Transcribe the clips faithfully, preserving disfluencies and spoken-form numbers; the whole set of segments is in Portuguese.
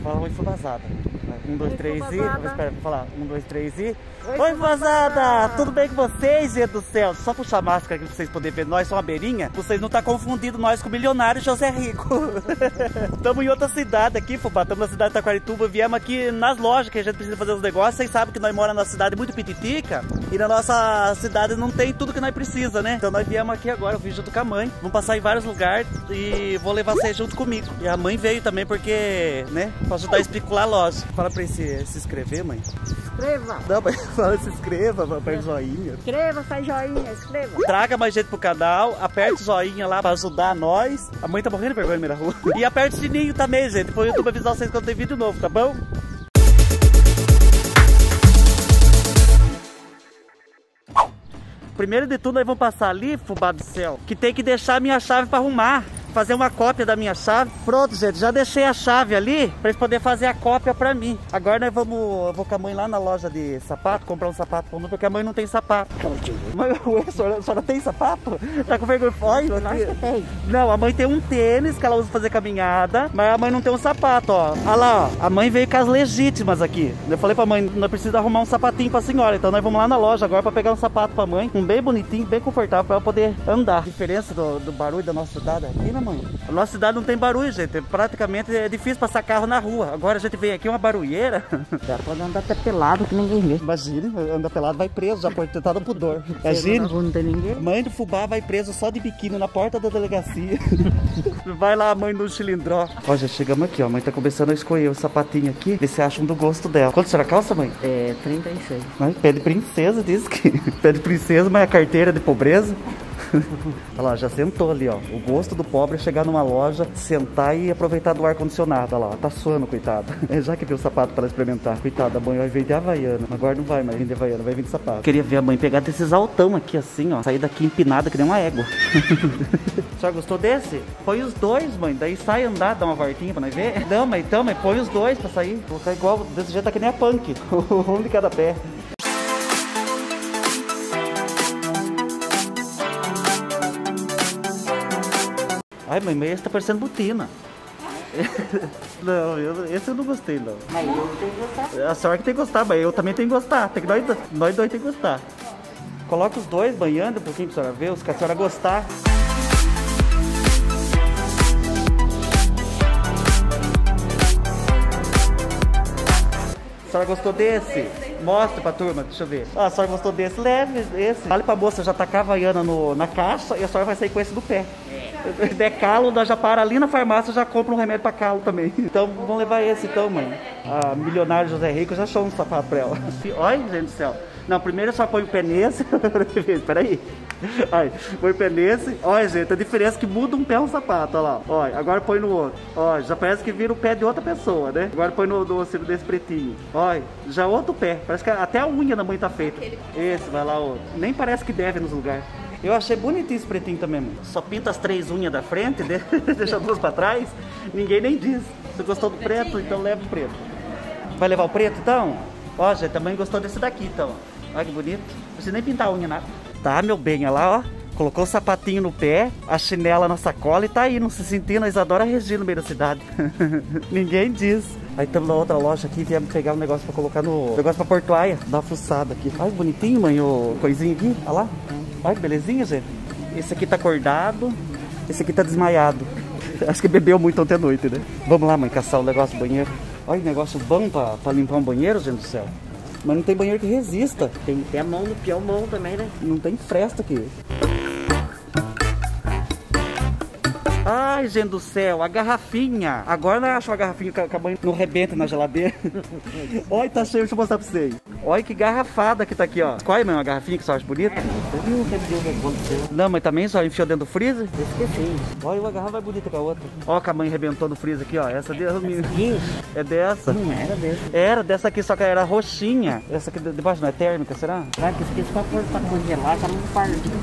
Fala oi, Fubazada. Um, dois, três e... Espera, vou falar. Um, dois, três e... Oi, Fubazada! Tudo bem com vocês, gente do céu? Só puxar a máscara aqui pra vocês poderem ver. Nós somos uma beirinha. Vocês não estão tá confundindo nós com o milionário José Rico. Estamos em outra cidade aqui, Fubá. Estamos na cidade de Taquarituba. Viemos aqui nas lojas que a gente precisa fazer os negócios. Vocês sabem que nós moramos numa cidade muito pititica. E na nossa cidade não tem tudo que nós precisamos, né? Então nós viemos aqui agora. Eu vim junto com a mãe. Vamos passar em vários lugares e vou levar vocês junto comigo. E a mãe veio também porque, né? Pra ajudar a especular a loja. Fala pra ele se, se inscrever, mãe. Inscreva. Não, mas fala se inscreva, aperta o joinha. Inscreva, faz joinha, inscreva. Traga mais gente pro canal, aperte o joinha lá pra ajudar nós. A mãe tá morrendo de vergonha no meio da rua. E aperte o sininho também, gente, pro YouTube avisar vocês quando tem vídeo novo, tá bom? Primeiro de tudo, nós vamos passar ali, fubá do céu, que tem que deixar a minha chave pra arrumar. Fazer uma cópia da minha chave. Pronto, gente, já deixei a chave ali pra eles poderem fazer a cópia pra mim. Agora nós vamos, eu vou com a mãe lá na loja de sapato, comprar um sapato pra mim, porque a mãe não tem sapato. Mãe, a senhora, a senhora tem sapato? Tá com vergonha? Olha, Nós que tem. não, a mãe tem um tênis que ela usa pra fazer caminhada, mas a mãe não tem um sapato, ó. Olha lá, ó, a mãe veio com as legítimas aqui. Eu falei pra mãe, nós precisamos arrumar um sapatinho pra senhora, então nós vamos lá na loja agora pra pegar um sapato pra mãe, um bem bonitinho, bem confortável pra ela poder andar. A diferença do, do barulho da nossa cidade aqui, né, mãe? A nossa cidade não tem barulho, gente. Praticamente é difícil passar carro na rua. Agora a gente vem aqui uma barulheira. Já pode andar até pelado que ninguém vê. Imagine, anda pelado, vai preso, já por tentar no pudor. Imagine, não tem ninguém. mãe do fubá vai preso só de biquíni na porta da delegacia. Vai lá a mãe no cilindró. Ó, já chegamos aqui, ó. A mãe tá começando a escolher o sapatinho aqui. Ver se acham do gosto dela. Quanto será a calça, mãe? É, trinta e seis. Mãe, pé de princesa, diz que. Pé de princesa, mas a carteira de pobreza. Olha lá, já sentou ali, ó. O gosto do pobre é chegar numa loja, sentar e aproveitar do ar-condicionado. Olha lá, tá suando, coitada. É, já que viu o sapato para experimentar. Coitada, a mãe vai vender Havaiana. Agora não vai mais vender Havaiana, vai vender sapato. Queria ver a mãe pegar desses altão aqui assim, ó. Sair daqui empinada que nem uma égua. A senhora gostou desse? Põe os dois, mãe. Daí sai andar, dá uma voltinha pra nós ver. Não, mas então, mas põe os dois pra sair. Vou colocar igual, desse jeito tá que nem a punk. Um de cada pé. Ai, mãe, mas esse tá parecendo botina. Não, eu, esse eu não gostei, não. Mas eu tenho que gostar. A senhora que tem que gostar, mas eu também tenho que gostar. Tem que nós, nós dois tem que gostar. Coloca os dois banhando um pouquinho pra senhora ver, os que a senhora gostar. A senhora gostou desse? Mostra pra turma, deixa eu ver. Ah, a senhora gostou desse? Leve esse. Fale pra moça já tacar a Havaiana no, na caixa e a senhora vai sair com esse do pé. Se der calo, nós já para ali na farmácia, já compra um remédio pra calo também. Então vamos levar esse então, mãe. A milionária José Rico já achou um sapato pra ela. Olha, gente do céu. Não, primeiro só põe o pé nesse. Espera aí. Olha, põe o pé nesse. Olha, gente, a diferença é que muda um pé um sapato, olha lá. Olha, agora põe no outro. Olha, já parece que vira o pé de outra pessoa, né? Agora põe no doce desse pretinho. Olha, já outro pé. Parece que até a unha da mãe tá feita. Esse, vai lá, outro. Nem parece que deve nos lugares. Eu achei bonitinho esse pretinho também, mãe. Só pinta as três unhas da frente, deixa duas pra trás. Ninguém nem diz. Você gostou do preto? Então leva o preto. Vai levar o preto, então? Ó, gente, também gostou desse daqui, então. Olha que bonito. Não precisa nem pintar a unha, nada. Tá, meu bem, olha lá, ó. Colocou o sapatinho no pé, a chinela na sacola e tá aí, não se sentindo a Isadora Regina no meio da cidade. Ninguém diz. Aí estamos na outra loja aqui, viemos pegar um negócio pra colocar no... negócio pra portuária. Dá uma fuçada aqui. Olha que bonitinho, mãe, o coisinho aqui. Olha lá. Olha que belezinha, gente. Esse aqui tá acordado, esse aqui tá desmaiado. Acho que bebeu muito ontem à noite, né? Vamos lá, mãe, caçar o negócio do banheiro. Olha que negócio bom pra, pra limpar um banheiro, gente do céu. Mas não tem banheiro que resista. Tem que ter a mão no pior mão também, né? Não tem fresta aqui. Ai, gente do céu, a garrafinha. Agora não acho uma garrafinha que a mãe não rebenta na geladeira. Olha, tá cheio, deixa eu mostrar pra vocês. Olha que garrafada que tá aqui, ó. Qual é, mãe, uma garrafinha que você acha bonita? É, você viu o que aconteceu? Não, mas também só enfiou dentro do freezer? Esqueci. Olha, uma garrafa mais bonita que a outra. Ó, que a mãe arrebentou no freezer aqui, ó. Essa de... Essa é dessa. não era dessa. Era dessa aqui, só que era roxinha. Essa aqui de baixo não é térmica, será? Claro que esqueci pra pôr pra congelar, tá muito partido.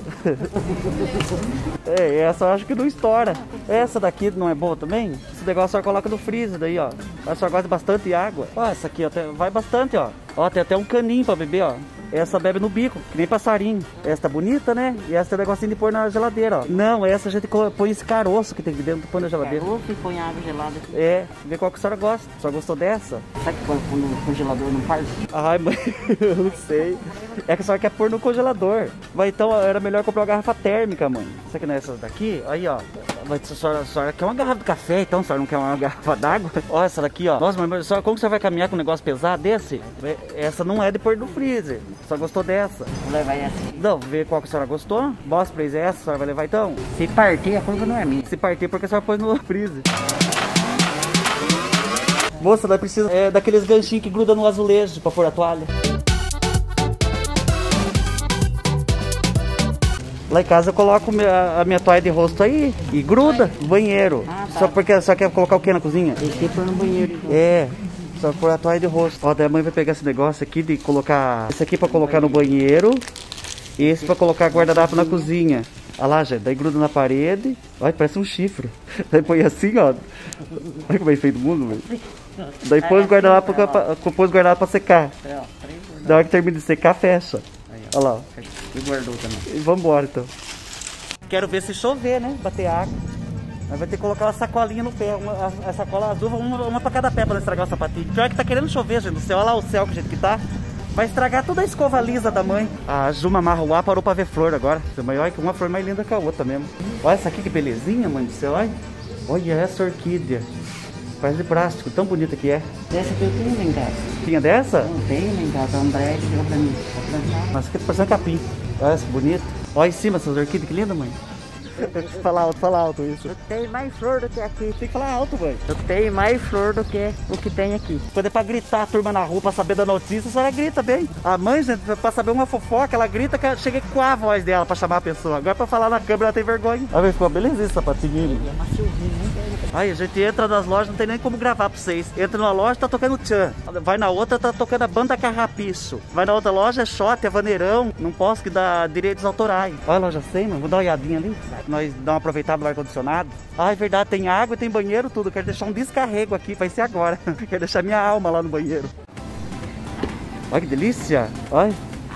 É, essa eu acho que não estoura. Essa daqui não é boa também? Esse negócio só coloca no freezer daí, ó. A senhora gosta bastante de água. Ó, essa aqui ó, vai bastante, ó. Ó, tem até um caninho pra beber, ó. Essa bebe no bico, que nem passarinho. Essa tá bonita, né? E essa tem um negocinho de pôr na geladeira, ó. Não, essa a gente põe esse caroço que tem aqui dentro, põe na geladeira. Caroço e põe água gelada aqui. É, vê qual que a senhora gosta. A senhora gostou dessa? Sabe que põe no congelador não faz? Ai, mãe, eu não sei. É que a senhora quer pôr no congelador. Mas então era melhor comprar uma garrafa térmica, mãe. Isso aqui não é essas daqui? Aí, ó. Mas a senhora, a senhora quer uma garrafa de café, então a senhora não quer uma garrafa d'água? Ó, essa daqui, ó. Nossa, mas a senhora, como que você vai caminhar com um negócio pesado desse? Essa não é de pôr no freezer. A senhora gostou dessa? Vou levar essa. Não, vê qual que a senhora gostou. Mostra pra eles essa, a senhora vai levar então? Se partir, a coisa não é minha. Se partir, porque a senhora pôs no freezer. Moça, nós precisamos é, daqueles ganchinhos que grudam no azulejo pra pôr a toalha. Lá em casa eu coloco a minha toalha de rosto aí e gruda no banheiro. Ah, tá. Só porque só quer colocar o que na cozinha? Deixei pôr no banheiro. Então. É. Só por a toalha de rosto. Ó, daí a mãe vai pegar esse negócio aqui de colocar... Esse aqui pra colocar no banheiro. E esse pra colocar guardanapo na cozinha. Olha lá, gente. Daí gruda na parede. Olha, parece um chifre. Daí põe assim, ó. Olha como é feio do mundo, velho. Daí põe o guardanapo pra, põe o guardanapo pra secar. Da hora que termina de secar, fecha. Olha lá. E guardou também. E vambora, então. Quero ver se chover, né? Bater água. Mas vai ter que colocar uma sacolinha no pé, uma, a, a sacola azul, uma, uma pra cada pé pra não estragar o sapatinho. Pior que tá querendo chover, gente, do céu. Olha lá o céu que jeito que tá. Vai estragar toda a escova lisa da mãe. A Juma Marruá parou pra ver flor agora. Olha que uma flor mais linda que a outra mesmo. Olha essa aqui que belezinha, mãe do céu. Olha, olha essa orquídea. Parece de plástico, tão bonita que é. Dessa que eu tenho lá em casa. Tinha dessa? Não tenho lá em casa, a André deu pra mim. Nossa, aqui tá parecendo capim. Olha essa bonita. Olha em cima essas orquídeas, que linda, mãe. Fala alto, fala alto isso. Eu tenho mais flor do que aqui. Tem que falar alto, mãe. Eu tenho mais flor do que o que tem aqui. Quando é pra gritar a turma na rua pra saber da notícia, a senhora grita bem. A mãe, gente, pra saber uma fofoca, ela grita que chega com a voz dela pra chamar a pessoa. Agora pra falar na câmera ela tem vergonha. Olha, ficou beleza esse sapatinho. É maciozinho, né? Aí a gente entra nas lojas, não tem nem como gravar pra vocês. Entra numa loja, tá tocando tchan. Vai na outra, tá tocando a banda Carrapicho. Vai na outra loja, é shot, é vaneirão. Não posso que dá direitos autorais. Olha a loja cem, mano. Vou dar uma olhadinha ali. Nós dá uma aproveitada no ar-condicionado. Ah, é verdade, tem água, tem banheiro, tudo. Quero deixar um descarrego aqui, vai ser agora. Quero deixar minha alma lá no banheiro. Olha que delícia. Olha.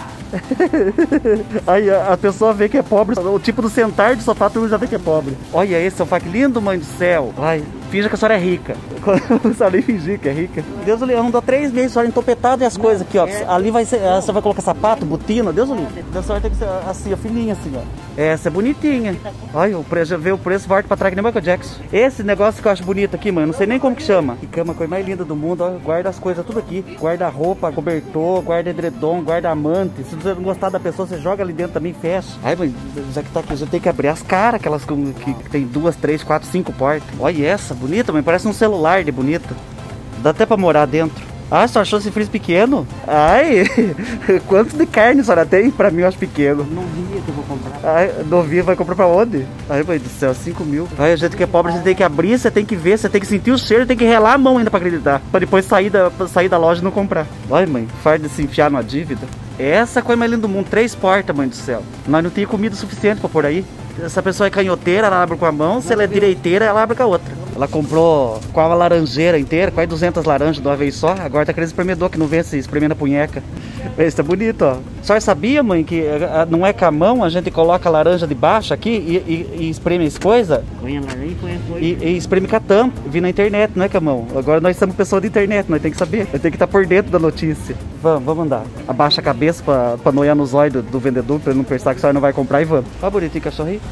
Aí a, a pessoa vê que é pobre. O tipo do sentar do sofá, tu já vê que é pobre. Olha esse sofá, que lindo, mãe do céu. Ai, finja que a senhora é rica. Não sabe nem fingir que é rica. Deus o livre, andou três meses, a senhora entopetado e as coisas aqui, ó. Ali vai ser, a senhora vai colocar sapato, botina, Deus o livre. A senhora tem que ser assim, ó, fininha assim, ó. Essa é bonitinha. Olha, o preço, vê o preço, volta pra trás que nem Michael Jackson. Esse negócio que eu acho bonito aqui, mano, não sei nem como que chama. Que cama, a coisa mais linda do mundo, ó. Guarda as coisas tudo aqui. Guarda roupa, cobertor, guarda edredom, guarda amante. Se você não gostar da pessoa, você joga ali dentro também e fecha. Ai, mãe, já que tá aqui, já tem que abrir as caras, aquelas que, que, que tem duas, três, quatro, cinco portas. Olha essa, bonita, mãe, parece um celular de bonita. Dá até pra morar dentro. Ah, você achou esse freezer pequeno? Ai, quanto de carne a senhora tem? Pra mim eu acho pequeno. Não via que eu vou comprar. Ai, novinha, vai comprar pra onde? Ai, mãe do céu, cinco mil. Ai, a gente que é pobre, você tem que abrir, você tem que ver, você tem que sentir o cheiro, tem que relar a mão ainda pra acreditar. Pra depois sair da, sair da loja e não comprar. Ai, mãe, farda de se enfiar numa dívida. Essa coisa mais linda do mundo, três portas, mãe do céu. Nós não tínhamos comida suficiente pra pôr aí. Essa pessoa é canhoteira, ela abre com a mão. Se ela é direiteira, ela abre com a outra. Ela comprou com a laranjeira inteira, quase duzentas laranjas de uma vez só. Agora tá querendo espremedor, que não vê se espremendo a punheca. Esse tá bonito, ó. A senhora sabia, mãe, que não é com a mão, a gente coloca a laranja de baixo aqui e, e, e espreme as coisas? Põe a laranja e põe a coisa. E, e espreme com a tampa. Vi na internet, não é com a mão. Agora nós somos pessoas de internet, nós temos que saber. Nós temos que estar por dentro da notícia. Vamos, vamos andar. Abaixa a cabeça pra, pra noiar nos olhos do, do vendedor, pra ele não pensar que a senhora não vai comprar e vamos. Olha bonitinho cachorrinho.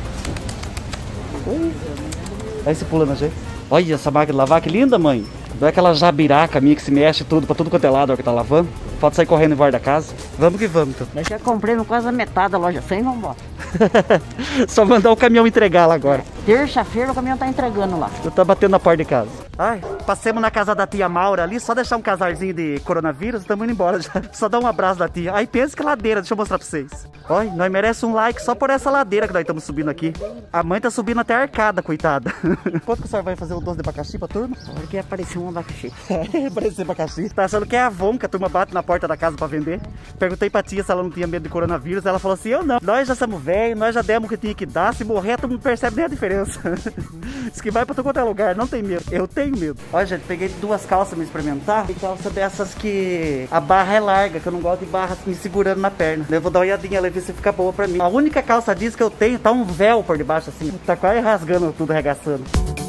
Aí você pula na gente. Olha essa máquina de lavar, que linda, mãe. Não é aquela jabiraca minha que se mexe tudo pra tudo quanto é lado, ó, que tá lavando. Falta sair correndo em volta da casa. Vamos que vamos, então. Eu já comprei no quase a metade da loja cem, vamos embora. Só mandar o caminhão entregar lá agora. Terça-feira o caminhão tá entregando lá. Eu tô batendo na porta de casa. Ai, passemos na casa da tia Maura ali, só deixar um casarzinho de coronavírus e estamos indo embora já. Só dar um abraço da tia. Aí pensa que ladeira, deixa eu mostrar pra vocês. Olha, nós merecemos um like só por essa ladeira que nós estamos subindo aqui. A mãe tá subindo até a arcada, coitada. Quanto que a senhora vai fazer o doce de abacaxi pra turma? Porque apareceu um abacaxi. É, apareceu abacaxi. Tá achando que é a Avon que a turma bate na porta da casa pra vender. Perguntei pra tia se ela não tinha medo de coronavírus. Ela falou assim, eu não. Nós já somos velhos, nós já demos o que tinha que dar. Se morrer, tu não percebe nem a diferença. Diz que vai pra todo quanto é lugar, não tem medo. Eu tenho medo. Olha, gente, peguei duas calças pra me experimentar. Tem calça dessas que a barra é larga, que eu não gosto de barra me segurando na perna. Eu vou dar uma olhadinha ali, ver se fica boa pra mim. A única calça jeans que eu tenho tá um véu por debaixo assim. Tá quase rasgando tudo, arregaçando.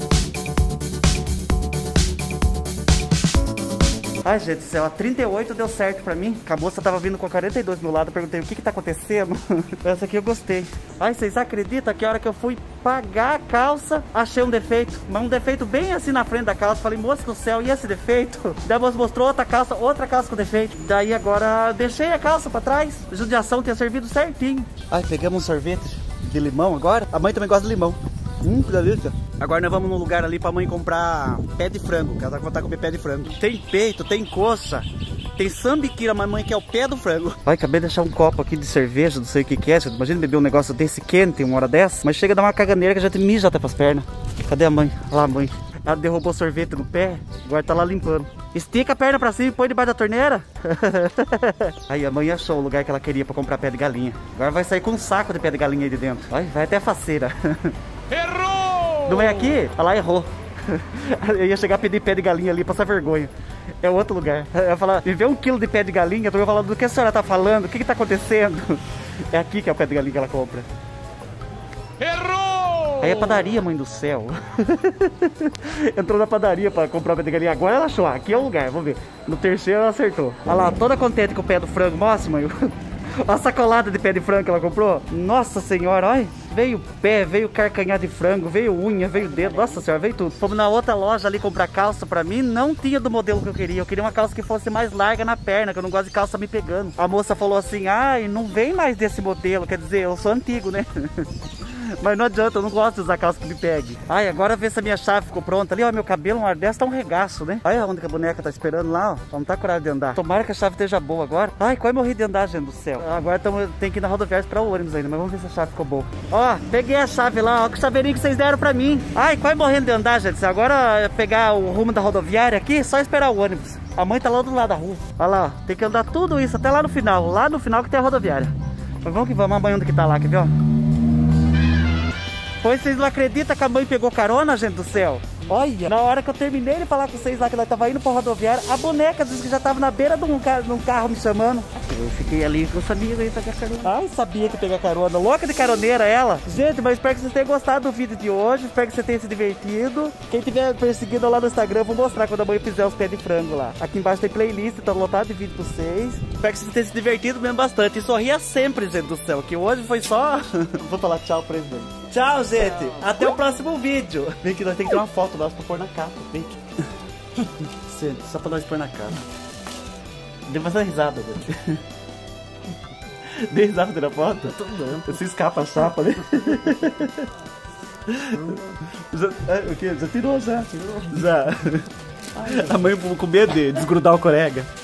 Ai, gente do céu, a trinta e oito deu certo pra mim. A moça tava vindo com a quarenta e dois do meu lado. Eu perguntei o que que tá acontecendo. Essa aqui eu gostei. Ai, vocês acreditam que a hora que eu fui pagar a calça, achei um defeito. Mas um defeito bem assim na frente da calça. Falei, moça do céu, e esse defeito? Daí a moça mostrou outra calça, outra calça com defeito. Daí agora deixei a calça pra trás. Judiação tinha servido certinho. Ai, pegamos um sorvete de limão agora. A mãe também gosta de limão. Hum, que delícia. Agora nós vamos num lugar ali pra mãe comprar pé de frango, que ela vai voltar a comer pé de frango. Tem peito, tem coxa, tem sambiquira, mas mãe quer o pé do frango. Ai, acabei de deixar um copo aqui de cerveja, não sei o que que é. Imagina beber um negócio desse quente uma hora dessa. Mas chega a dar uma caganeira que a gente mija até pras pernas. Cadê a mãe? Olha lá a mãe. Ela derrubou sorvete no pé, agora tá lá limpando. Estica a perna pra cima e põe debaixo da torneira. Aí a mãe achou o lugar que ela queria pra comprar pé de galinha. Agora vai sair com um saco de pé de galinha aí de dentro. Ai, vai até a faceira. Errou! Não é aqui? Olha lá, errou. Eu ia chegar a pedir pé de galinha ali, passar vergonha. É outro lugar. Eu ia falar, me vê um quilo de pé de galinha. Eu ia falar, do que a senhora tá falando? O que que tá acontecendo? É aqui que é o pé de galinha que ela compra. Errou! Aí é padaria, mãe do céu. Entrou na padaria pra comprar o pé de galinha. Agora ela achou, aqui é o lugar, vamos ver. No terceiro ela acertou. Olha lá, toda contente com o pé do frango. Mostra, mãe. Olha a sacolada de pé de frango que ela comprou. Nossa senhora, olha. Veio pé, veio carcanhar de frango, veio unha, veio dedo. Nossa senhora, veio tudo. Fomos na outra loja ali comprar calça pra mim. Não tinha do modelo que eu queria. Eu queria uma calça que fosse mais larga na perna, que eu não gosto de calça me pegando. A moça falou assim, ai, não vem mais desse modelo. Quer dizer, eu sou antigo, né? Mas não adianta, eu não gosto de usar calça que me pegue. Ai, agora vê se a minha chave ficou pronta. Ali, ó, meu cabelo, uma hora dessa tá um regaço, né? Olha onde que a boneca tá esperando lá, ó. Ela não tá coragem de andar. Tomara que a chave esteja boa agora. Ai, quase morri de andar, gente do céu. Agora tamo, tem que ir na rodoviária esperar o ônibus ainda, mas vamos ver se a chave ficou boa. Ó, peguei a chave lá, ó, que chaveirinho que vocês deram pra mim. Ai, quase morrendo de andar, gente. Agora é pegar o rumo da rodoviária aqui, só esperar o ônibus. A mãe tá lá do lado da rua. Olha lá, ó, tem que andar tudo isso até lá no final. Lá no final que tem a rodoviária. Mas vamos que vamos, a mãe onde que tá lá, quer ver, ó? Pois vocês não acreditam que a mãe pegou carona, gente do céu? Olha, na hora que eu terminei de falar com vocês lá que ela tava indo pra rodoviária, a boneca disse que já tava na beira de um carro, de um carro me chamando. Eu fiquei ali que eu sabia que ia pegar carona. Ai, sabia que ia pegar carona. Louca de caroneira ela. Gente, mas espero que vocês tenham gostado do vídeo de hoje. Espero que você tenha se divertido. Quem tiver perseguindo lá no Instagram, eu vou mostrar quando a mãe fizer os pés de frango lá. Aqui embaixo tem playlist, tá lotado de vídeo pra vocês. Espero que vocês tenham se divertido mesmo bastante. E sorria sempre, gente do céu, que hoje foi só... Vou falar tchau pra eles mesmo. Tchau, gente. Tchau. Até o próximo vídeo. Vem que nós temos que ter uma foto nossa pra pôr na capa. Vem aqui. Gente, só pra nós pôr na capa. Dê mais uma risada, gente. Dê risada na foto? Eu tô dando. Você escapa a chapa, né? já, é, o quê? Já tirou, já? Tirou. Já. Ai, a mãe com medo de desgrudar o colega.